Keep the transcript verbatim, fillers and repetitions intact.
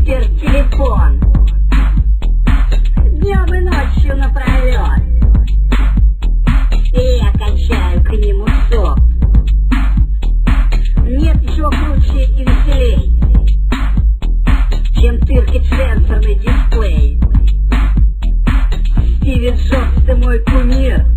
супертелефон. Днем и ночью напролет. И я качаю к нему сок. Нет ничего круче и веселей, чем тыркать сенсорный дисплей. Стивен Джобс, ты мой кумир.